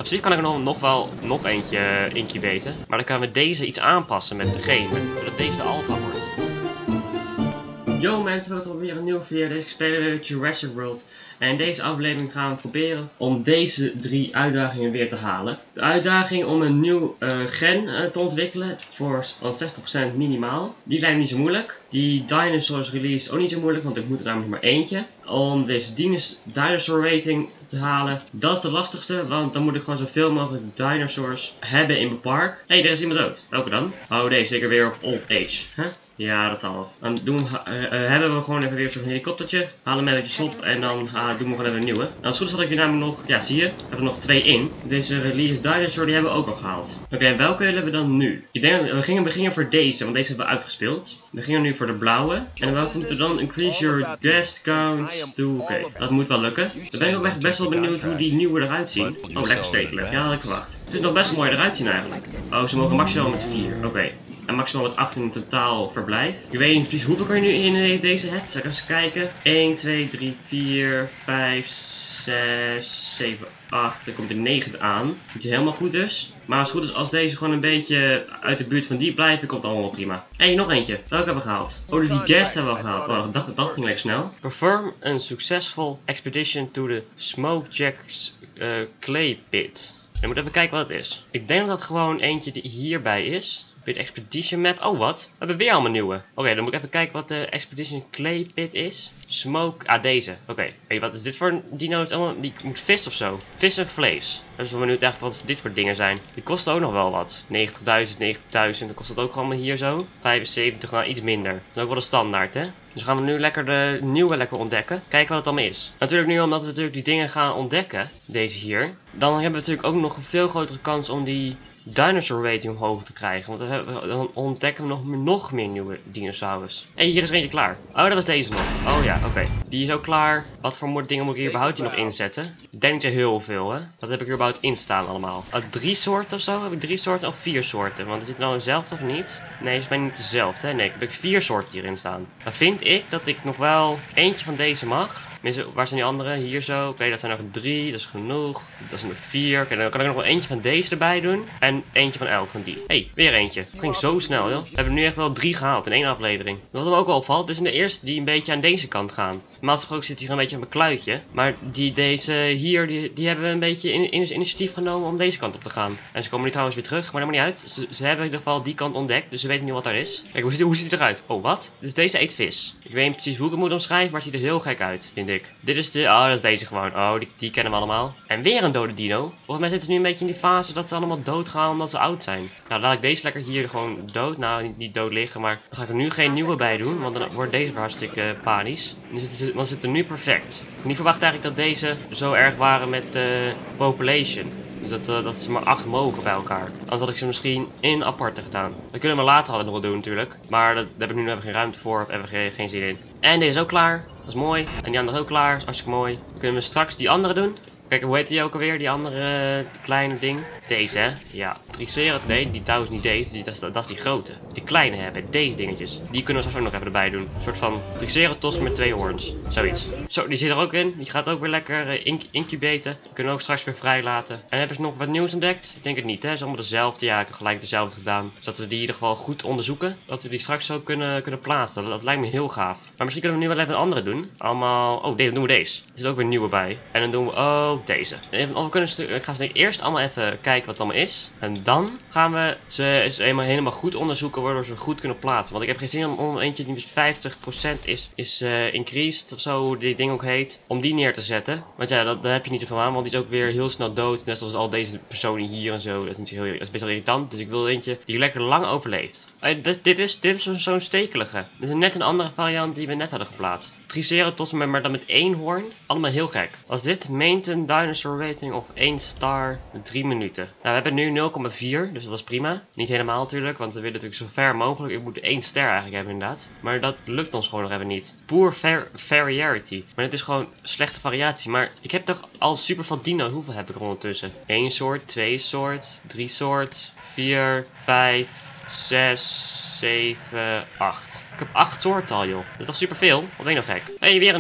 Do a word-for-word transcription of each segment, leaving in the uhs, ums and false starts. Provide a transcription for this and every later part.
Op zich kan ik er nog, nog wel nog eentje incubaten. Maar dan kunnen we deze iets aanpassen met de gene. Zodat deze de alpha wordt. Yo mensen, we hebben weer een nieuwe video. Deze spelen we weer Jurassic World. En in deze aflevering gaan we proberen om deze drie uitdagingen weer te halen. De uitdaging om een nieuw uh, gen uh, te ontwikkelen voor van zestig procent minimaal. Die lijkt niet zo moeilijk. Die Dinosaurs release ook niet zo moeilijk, want ik moet er namelijk maar eentje. Om deze dinosaur rating te halen, dat is de lastigste, want dan moet ik gewoon zoveel mogelijk dinosaurs hebben in mijn park. Hé, hey, er is iemand dood. Welke dan? Oh, deze zeker weer op old age. Huh? Ja, dat zal wel. Dan doen we, uh, uh, hebben we gewoon even weer zo'n helikoptertje. Halen hem eventjes op en dan uh, doen we gewoon even een nieuwe. Nou, als het goed is had ik hier namelijk nog, ja zie je, er er nog twee in. Deze release dinosaur die hebben we ook al gehaald. Oké, okay, welke willen we dan nu? Ik denk, we gingen, we gingen voor deze, want deze hebben we uitgespeeld. We gingen nu voor de blauwe. En welke moeten we dan? Increase your guest count to... Oké, okay, dat moet wel lukken. Dan ben ik ook echt best wel benieuwd hoe die nieuwe eruit zien. Oh, lekker stekelig. Ja, had ik verwacht. Het is nog best mooi eruit zien eigenlijk. Oh, ze mogen maximaal met vier. Oké. Okay. En maximaal met acht in totaal verblijf. Ik weet niet precies hoeveel ik er nu in deze heb. Zal ik eens kijken. één, twee, drie, vier, vijf, zes, zeven, acht. Er komt er negen aan. Niet helemaal goed dus. Maar als het goed is, als deze gewoon een beetje uit de buurt van die blijven, komt het allemaal prima. Hé, hey, nog eentje. Welke hebben we gehaald? Oh, die guest hebben we gehaald. Oh, dat, dat ging lekker snel. Perform a successful expedition to the Smokejack's uh, clay pit. Je moet even kijken wat het is. Ik denk dat dat gewoon eentje die hierbij is. Weer Expedition Map. Oh, wat? We hebben weer allemaal nieuwe. Oké, okay, dan moet ik even kijken wat de Expedition Clay Pit is. Smoke. Ah, deze. Oké. Okay. Hey, wat is dit voor een dino? Die moet vis of zo. Vis en vlees. Dus we benieuwd eigenlijk wat dit voor dingen zijn. Die kosten ook nog wel wat. negentigduizend, negentigduizend. Dan kost dat ook allemaal hier zo. vijfenzeventig, nou iets minder. Dat is ook wel de standaard, hè? Dus gaan we nu lekker de nieuwe lekker ontdekken. Kijken wat het allemaal is. Natuurlijk nu omdat we natuurlijk die dingen gaan ontdekken. Deze hier. Dan hebben we natuurlijk ook nog een veel grotere kans om die dinosaur rating omhoog te krijgen. Want dan, dan ontdekken we nog, nog meer nieuwe dinosaurus. Hé, hey, hier is er eentje klaar. Oh, dat was deze nog. Oh ja, oké. Okay. Die is ook klaar. Wat voor dingen moet ik hier überhaupt nog inzetten? Ik denk niet zo heel veel, hè. Wat heb ik hier überhaupt in staan allemaal? Oh, drie soorten of zo? Heb ik drie soorten of vier soorten? Want er zit nou eenzelfde of niet? Nee, het is bijna niet dezelfde, hè. Nee, ik heb vier soorten hierin staan. Dan vind ik dat ik nog wel eentje van deze mag. Waar zijn die andere? Hier zo. Oké, okay, dat zijn nog drie. Dat is genoeg. Dat is nummer vier. Oké, okay, dan kan ik nog wel eentje van deze erbij doen. En eentje van elk van die. Hé, hey, weer eentje. Het ging zo snel, joh. We hebben nu echt wel drie gehaald in één aflevering. Wat me ook wel opvalt, is in de eerste die een beetje aan deze kant gaan. Normaal gesproken zit hier een beetje op een kluitje. Maar die, deze hier, die, die hebben een beetje in, in, initiatief genomen om deze kant op te gaan. En ze komen nu trouwens weer terug, maar dat maakt niet uit. Ze, ze hebben in ieder geval die kant ontdekt, dus ze weten niet wat daar is. Kijk, hoe ziet, hoe ziet het eruit? Oh, wat? Dus deze eet vis. Ik weet niet precies hoe ik het moet omschrijven, maar het ziet er heel gek uit, vind ik. Dit is de... Oh, dat is deze gewoon. Oh, die, die kennen we allemaal. En weer een dode dino. Volgens mij zitten ze nu een beetje in die fase dat ze allemaal doodgaan omdat ze oud zijn. Nou, laat ik deze lekker hier gewoon dood. Nou, niet, niet dood liggen, maar dan ga ik er nu geen nieuwe bij doen, want dan wordt deze weer hartstikke uh, panisch. Nu zitten ze, want ze zitten nu perfect. Ik niet verwacht eigenlijk dat deze zo erg waren met de uh, population. Dus dat, uh, dat ze maar acht mogen bij elkaar. Anders had ik ze misschien in aparte gedaan. Dat kunnen we later altijd nog wel doen natuurlijk. Maar dat, daar heb ik nu even geen ruimte voor. Of hebben we geen, geen zin in. En deze is ook klaar. Dat is mooi. En die andere ook klaar. Dat is hartstikke mooi. Dan kunnen we straks die andere doen. Kijk, hoe heet die ook alweer? Die andere uh, kleine ding. Deze, hè? Ja. Triceratops. Nee, die trouwens niet deze. Die, dat, is, dat is die grote. Die kleine hebben. Deze dingetjes. Die kunnen we straks ook nog even erbij doen. Een soort van Triceratops met twee hoorns. Zoiets. Zo, die zit er ook in. Die gaat ook weer lekker uh, inc incubaten. Die kunnen we ook straks weer vrijlaten. En hebben ze nog wat nieuws ontdekt? Ik denk het niet, hè? Het is allemaal dezelfde. Ja, ik heb gelijk dezelfde gedaan. Zodat we die in ieder geval goed onderzoeken. Dat we die straks zo kunnen, kunnen plaatsen. Dat, dat lijkt me heel gaaf. Maar misschien kunnen we nu wel even een andere doen. Allemaal... Oh, deze, dan doen we deze. Er zit ook weer een nieuwe bij. En dan doen we... Oh, deze. Even, we kunnen, ik ga ze eerst allemaal even kijken wat het allemaal is. En dan gaan we ze eens eenmaal helemaal goed onderzoeken, waardoor ze goed kunnen plaatsen. Want ik heb geen zin om, om eentje die dus vijftig procent is, is uh, increased, of zo, hoe dit ding ook heet, om die neer te zetten. Want ja, dat, daar heb je niet ervan aan, want die is ook weer heel snel dood. Net zoals al deze personen hier en zo. Dat is natuurlijk heel, dat is best wel irritant. Dus ik wil eentje die lekker lang overleeft. Uh, dit, dit is, dit is zo'n zo stekelige. Dit is net een andere variant die we net hadden geplaatst. Triceratops, maar dan met één hoorn. Allemaal heel gek. Als dit meent een dinosaur rating of één star drie minuten. Nou, we hebben nu nul komma vier, dus dat is prima. Niet helemaal natuurlijk, want we willen natuurlijk zo ver mogelijk. Ik moet één ster eigenlijk hebben inderdaad. Maar dat lukt ons gewoon nog even niet. Poor var variety. Maar het is gewoon slechte variatie. Maar ik heb toch al super veel dino's. Hoeveel heb ik er ondertussen? Eén soort, twee soort, drie soort, vier, vijf, zes, zeven, acht. Ik heb acht soorten al, joh. Dat is toch superveel? Of ben je nog gek? Hé, hey, weer een nieuwe.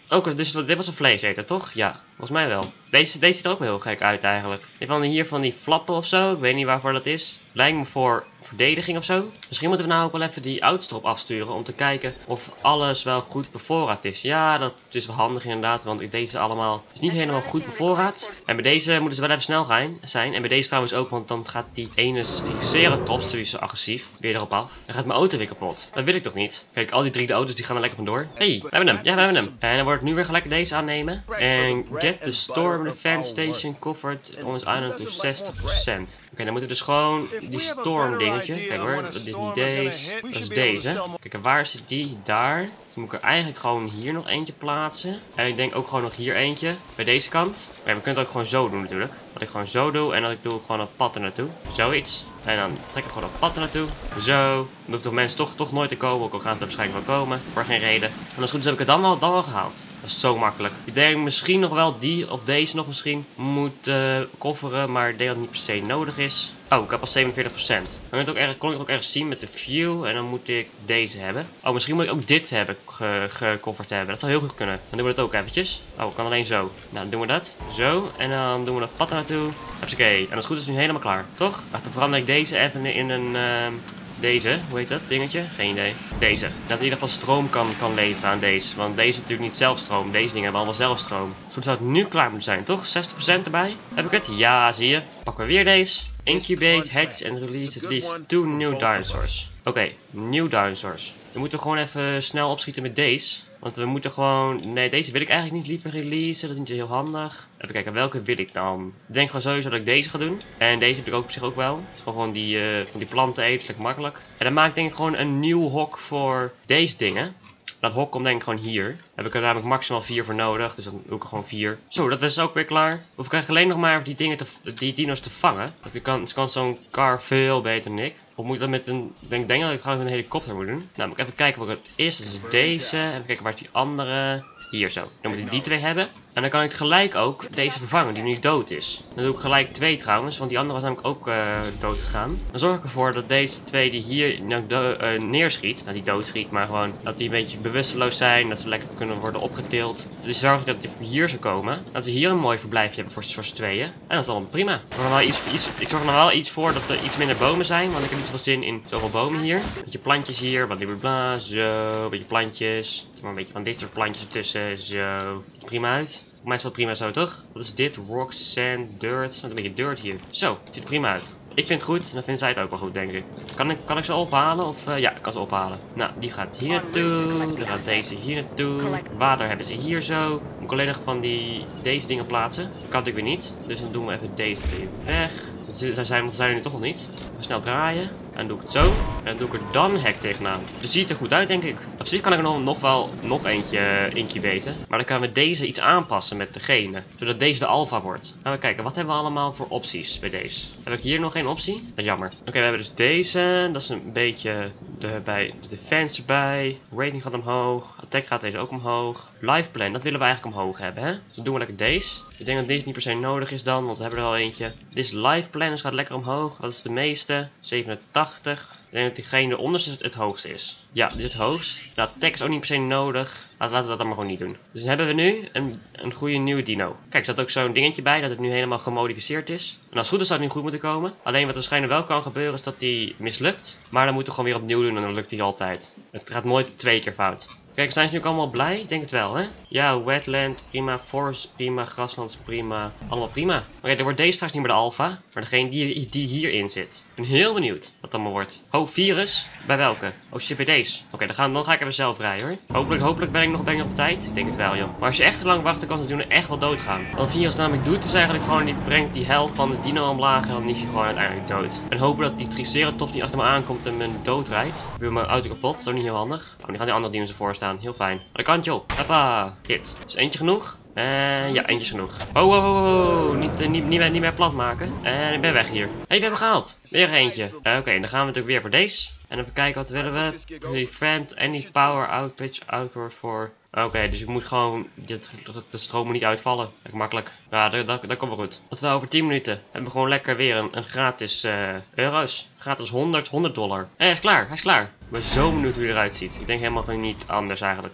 Ook, dus dit was een vleeseter, toch? Ja, volgens mij wel. Deze, deze ziet er ook wel heel gek uit eigenlijk. Je van hier van die flappen of zo. Ik weet niet waarvoor dat is. Lijkt me voor verdediging of zo. Misschien moeten we nou ook wel even die auto's erop afsturen. Om te kijken of alles wel goed bevoorraad is. Ja, dat is wel handig inderdaad. Want deze allemaal is niet helemaal goed bevoorraad. En bij deze moeten ze wel even snel gaan, zijn. En bij deze trouwens ook. Want dan gaat die ene Triceratops, die is zo agressief, weer erop af. Dan gaat mijn auto weer kapot. Dat wil ik toch niet? Kijk, al die drie de auto's die gaan er lekker vandoor. Hé, hey, we hebben hem. Ja, we hebben hem. En dan wordt nu weer gelijk deze aannemen. En get the storm defense station covered on its island to zestig procent. Oké, okay, dan moeten we dus gewoon die storm dingetje. Kijk hoor, dat is niet deze. Dat is deze. Kijk, en waar zit die? Daar. Dus moet ik er eigenlijk gewoon hier nog eentje plaatsen. En ik denk ook gewoon nog hier eentje. Bij deze kant. Maar we kunnen het ook gewoon zo doen natuurlijk. Dat ik gewoon zo doe en dat ik doe gewoon een pad er naartoe. Zoiets. En dan trek ik gewoon een pad er naartoe. Zo. Dan hoeft toch mensen toch, toch nooit te komen. Ook al gaan ze er waarschijnlijk wel komen. Voor geen reden. En als het goed is heb ik het dan wel, dan wel gehaald. Dat is zo makkelijk. Ik denk misschien nog wel die of deze nog misschien moet uh, kofferen. Maar ik denk dat het niet per se nodig is. Oh, ik heb al zevenenveertig procent. Dan kon ik het ook ergens zien met de view. En dan moet ik deze hebben. Oh, misschien moet ik ook dit hebben gekofferd hebben. Dat zou heel goed kunnen. Dan doen we dat ook eventjes. Oh, ik kan alleen zo. Nou, dan doen we dat. Zo. En dan doen we nog pad naartoe. Oké. En als het goed is, is het nu helemaal klaar. Toch? Wacht, dan verander ik deze even in een... Uh, Deze, hoe heet dat dingetje? Geen idee. Deze. Dat in ieder geval stroom kan, kan leveren aan deze. Want deze heeft natuurlijk niet zelf stroom. Deze dingen hebben allemaal zelf stroom. Zo zou het nu klaar moeten zijn, toch? zestig procent erbij. Heb ik het? Ja, zie je. Pakken we weer deze. Incubate, hatch and release at least two new dinosaurs. Oké, okay, new dinosaurs. We moeten gewoon even snel opschieten met deze. Want we moeten gewoon... Nee, deze wil ik eigenlijk niet liever releasen. Dat is niet zo heel handig. Even kijken, welke wil ik dan? Ik denk gewoon sowieso dat ik deze ga doen. En deze heb ik ook op zich ook wel. Het is gewoon die, uh, van die planten eten. Lekker makkelijk. En dan maak ik denk ik gewoon een nieuw hok voor deze dingen. Dat hok komt denk ik gewoon hier. Daar heb ik er namelijk maximaal vier voor nodig. Dus dan doe ik er gewoon vier. Zo, dat is ook weer klaar. Of ik krijg alleen nog maar die dingen te, die dino's te vangen. Dat ik kan, kan zo'n car veel beter dan ik. Of moet ik dat met een... Ik denk, denk dat ik trouwens met een helikopter moet doen. Nou, moet ik even kijken wat het is. Dat is deze. Even kijken waar is die andere... Hier zo. Dan moet ik die twee hebben. En dan kan ik gelijk ook deze vervangen die nu dood is. Dan doe ik gelijk twee trouwens. Want die andere was namelijk ook uh, dood gegaan. Dan zorg ik ervoor dat deze twee die hier nou, uh, neerschiet. Nou die doodschiet. Maar gewoon dat die een beetje bewusteloos zijn. Dat ze lekker kunnen worden opgetild. Dus zorg ik dat die hier zou komen. Dat ze hier een mooi verblijfje hebben voor, voor z'n tweeën. En dat is allemaal prima. Ik zorg, er wel iets, iets, ik zorg er nog wel iets voor dat er iets minder bomen zijn. Want ik heb niet zoveel zin in zoveel bomen hier. Een beetje plantjes hier. Wat bla. Zo. Een beetje plantjes. Maar een beetje van dit soort plantjes ertussen. Zo. Prima uit. Voor mij is dat prima zo, toch? Wat is dit? Rock, sand, dirt. Een beetje dirt hier. Zo, het ziet er prima uit. Ik vind het goed en dan vindt zij het ook wel goed, denk ik. Kan ik, kan ik ze ophalen? Of, uh, ja, ik kan ze ophalen. Nou, die gaat hier naartoe. Dan gaat deze hier naartoe. Water hebben ze hier zo. Moet ik alleen nog van die, deze dingen plaatsen. Dat kan natuurlijk weer niet. Dus dan doen we even deze twee weg. Ze zijn, want ze zijn er nu toch nog niet. Even snel draaien. En dan doe ik het zo. En dan doe ik er dan een hek tegenaan. Het ziet er goed uit, denk ik. Op zich kan ik er nog, nog wel nog eentje incubaten. Maar dan kunnen we deze iets aanpassen met de genen. Zodat deze de alpha wordt. Gaan we kijken, wat hebben we allemaal voor opties bij deze? Heb ik hier nog geen optie? Dat is jammer. Oké, okay, we hebben dus deze. Dat is een beetje de, bij de defense erbij. Rating gaat omhoog. Attack gaat deze ook omhoog. Life plan, dat willen we eigenlijk omhoog hebben, hè? Dus dan doen we lekker deze. Ik denk dat deze niet per se nodig is dan, want we hebben er al eentje. Dit is life plan, dus gaat lekker omhoog. Wat is de meeste? zevenentachtig. Ik denk dat diegene onderste het, het hoogste is. Ja, dit is het hoogst. De attack is ook niet per se nodig. Laten we dat dan maar gewoon niet doen. Dus dan hebben we nu een, een goede nieuwe dino. Kijk, er staat ook zo'n dingetje bij dat het nu helemaal gemodificeerd is. En als het goed is, zou het nu goed moeten komen. Alleen wat waarschijnlijk wel kan gebeuren is dat die mislukt. Maar dan moeten we gewoon weer opnieuw doen en dan lukt die altijd. Het gaat nooit twee keer fout. Kijk, zijn ze nu ook allemaal blij? Ik denk het wel, hè? Ja, wetland, prima. Forest, prima. Grasland, prima. Allemaal prima. Oké, okay, dan wordt deze straks niet meer de alpha. Maar degene die, die hierin zit. Ik ben heel benieuwd wat het allemaal wordt. Oh, virus? Bij welke? Oh, shit, bij deze. Oké, okay, dan, gaan, dan ga ik even zelf rijden, hoor. Hopelijk, hopelijk ben ik nog, ben ik nog op tijd. Ik denk het wel, joh. Maar als je echt te lang wacht, dan kan het doen echt wel doodgaan. Wat het virus namelijk doet, is eigenlijk gewoon... Die brengt die helft van de dino omlaag en dan is hij gewoon uiteindelijk dood. En hopen dat die Triceratops niet achter me aankomt en me dood rijdt. Ik wil mijn auto kapot. Dat is ook niet heel handig. Oh, nu gaan die andere dino's ervoor staan. Heel fijn. De kantje op. Hoppa. Hit. Is eentje genoeg? En uh, ja, eentje is genoeg. Oh, oh, oh, oh. Niet, uh, niet, niet, meer, niet meer plat maken. En ik ben weg hier. Hé, hey, we hebben gehaald. Weer eentje. Uh, Oké, okay, dan gaan we natuurlijk weer voor deze. En even kijken, wat willen we? Prevent any power output outward for... Oké, okay, dus ik moet gewoon dit, de stromen niet uitvallen. Lekker makkelijk. Ja, dat, dat, dat komt wel goed. Dat we over tien minuten hebben we gewoon lekker weer een, een gratis uh, euro's. Gratis honderd, honderd dollar. Hé, hey, hij is klaar. Hij is klaar. Ik ben zo benieuwd hoe hij eruit ziet. Ik denk helemaal niet anders eigenlijk.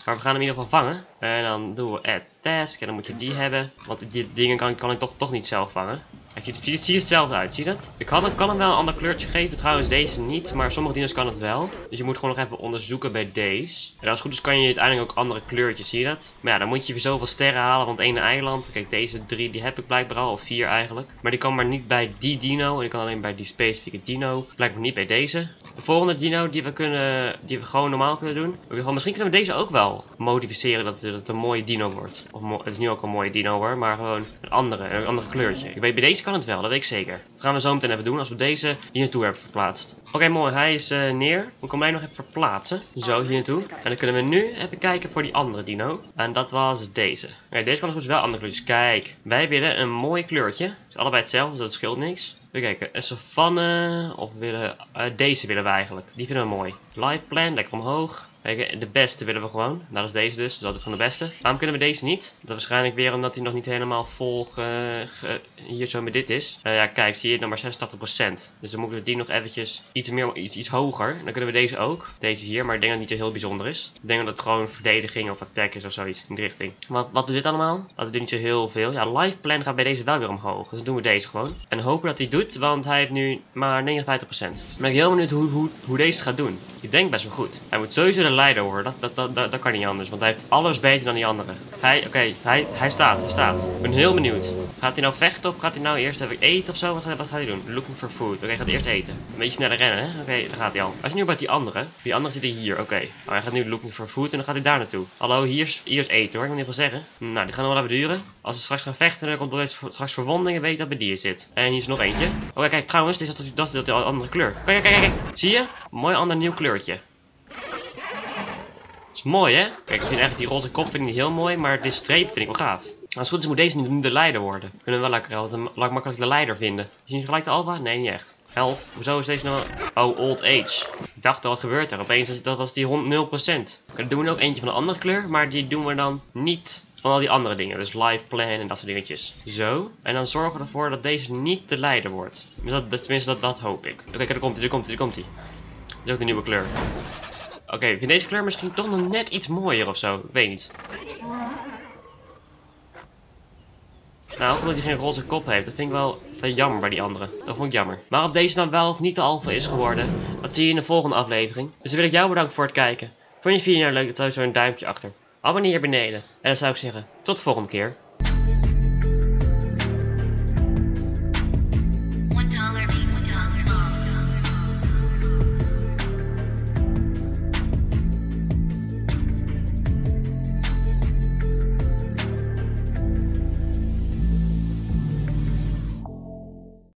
Maar we gaan hem in ieder geval vangen. En dan doen we add task. En dan moet je die hebben. Want die dingen kan, kan ik toch, toch niet zelf vangen. Hij ziet, ziet, ziet hetzelfde uit, zie je dat? Ik had, kan hem wel een ander kleurtje geven, trouwens deze niet, maar sommige dino's kan het wel. Dus je moet gewoon nog even onderzoeken bij deze. En als het goed is kan je uiteindelijk ook andere kleurtjes, zie je dat? Maar ja, dan moet je weer zoveel sterren halen van het ene eiland. Kijk, deze drie die heb ik blijkbaar al, of vier eigenlijk. Maar die kan maar niet bij die dino, en die kan alleen bij die specifieke dino. Blijkbaar niet bij deze. De volgende dino die we kunnen, die we gewoon normaal kunnen doen. We gewoon, misschien kunnen we deze ook wel modificeren dat het een mooie dino wordt. Of het is nu ook een mooie dino hoor, maar gewoon een andere, een andere kleurtje. Ik weet, bij deze kan het wel, dat weet ik zeker. Dat gaan we zo meteen even doen als we deze hier naartoe hebben verplaatst. Oké, okay, mooi, hij is uh, neer. We kunnen hem nog even verplaatsen. Zo, hier naartoe. En dan kunnen we nu even kijken voor die andere dino. En dat was deze. Okay, deze kan dus wel andere kleurtjes. Kijk, wij willen een mooi kleurtje. Het is allebei hetzelfde, dus dat scheelt niks. Even kijken, een savanne, of we willen, uh, deze willen we eigenlijk. Die vinden we mooi. Live plan, lekker omhoog. Kijk, de beste willen we gewoon. Nou, dat is deze dus, dus dat is gewoon de beste. Waarom kunnen we deze niet? Dat is waarschijnlijk weer omdat hij nog niet helemaal vol ge, ge, hier zo met dit is. Uh, ja, kijk, zie je nog maar zesentachtig procent. Dus dan moeten we die nog eventjes iets, meer, iets, iets hoger. Dan kunnen we deze ook. Deze hier, maar ik denk dat het niet zo heel bijzonder is. Ik denk dat het gewoon verdediging of attack is of zoiets in die richting. Wat, wat doet dit allemaal? Dat doet niet zo heel veel. Ja, live plan gaat bij deze wel weer omhoog. Dus dan doen we deze gewoon. En hopen dat hij doet, want hij heeft nu maar negenenvijftig procent. Ik ben heel benieuwd hoe, hoe, hoe deze gaat doen. Ik denk best wel goed. Hij moet sowieso de leider worden. Dat, dat, dat, dat, dat kan niet anders. Want hij heeft alles beter dan die andere. Hij, oké, okay, hij, hij staat. Hij staat. Ik ben heel benieuwd. Gaat hij nou vechten of gaat hij nou eerst even eten of zo? Wat, wat gaat hij doen? Looking for food. Oké, okay, gaat hij eerst eten. Een beetje sneller rennen, hè? Oké, okay, daar gaat hij al. Hij is nu bij die andere. Die andere zit hier. Oké. Okay. Oh, hij gaat nu looking for food en dan gaat hij daar naartoe. Hallo, hier is, hier is eten hoor. Ik wil niet veel zeggen. Nou, dit gaat nog wel even duren. Als we straks gaan vechten, dan komt er straks verwondingen. Weet je dat bij die zit. En hier is nog eentje. Oké, okay, kijk, trouwens, dit is dat, dat, dat, dat de andere kleur. Kijk, kijk, kijk, kijk. Zie je? Mooi ander nieuw kleurtje. Is mooi hè? Kijk, ik vind echt die roze kop vind ik niet heel mooi, maar die streep vind ik wel gaaf. Als het goed is moet deze nu de leider worden. We kunnen wel lekker altijd makkelijk de leider vinden. Is hij gelijk de alfa? Nee, niet echt. Health. Hoezo is deze nou... Oh, old age. Ik dacht al, wat gebeurt er? Opeens dat was die nul procent. Dan doen we ook eentje van een andere kleur, maar die doen we dan niet van al die andere dingen. Dus live plan en dat soort dingetjes. Zo. En dan zorgen we ervoor dat deze niet de leider wordt. Dat, dat, tenminste, dat, dat hoop ik. Oké, okay, daar komt hij, daar komt hij, daar komt hij. Dat is ook de nieuwe kleur. Oké, okay, ik vind deze kleur misschien toch nog net iets mooier of zo. Ik weet niet. Nou, ook omdat hij geen roze kop heeft. Dat vind ik wel veel jammer bij die andere. Dat vond ik jammer. Waarop deze dan wel of niet de alfa is geworden, dat zie je in de volgende aflevering. Dus dan wil ik jou bedanken voor het kijken. Vond je de video nou leuk? Dan zou je zo een duimpje achter. Abonneer hier beneden. En dan zou ik zeggen, tot de volgende keer.